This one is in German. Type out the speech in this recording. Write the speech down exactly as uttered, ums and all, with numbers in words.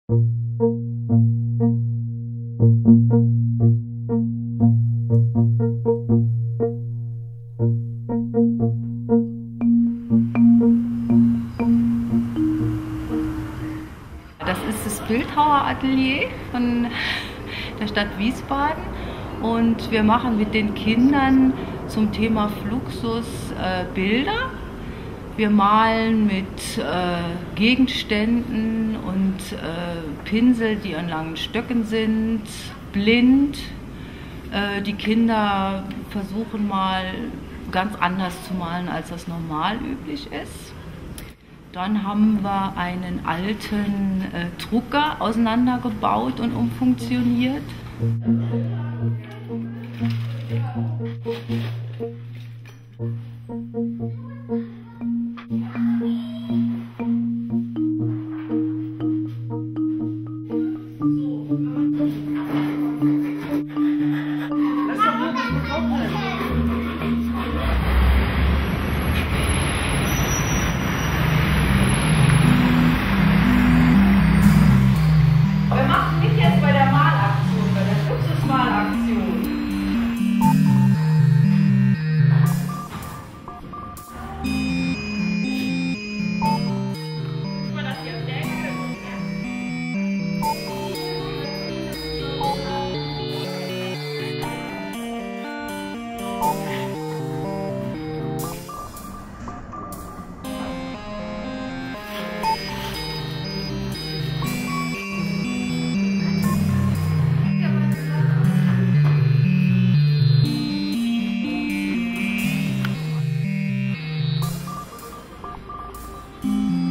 Das ist das Bildhaueratelier von der Stadt Wiesbaden und wir machen mit den Kindern zum Thema Fluxus äh, Bilder. Wir malen mit äh, Gegenständen und äh, Pinsel, die an langen Stöcken sind, blind. Äh, die Kinder versuchen mal ganz anders zu malen, als das normal üblich ist. Dann haben wir einen alten äh, Drucker auseinandergebaut und umfunktioniert. Wir machen nicht jetzt bei der Malaktion, bei der Fluxusmalaktion. Mm-hmm.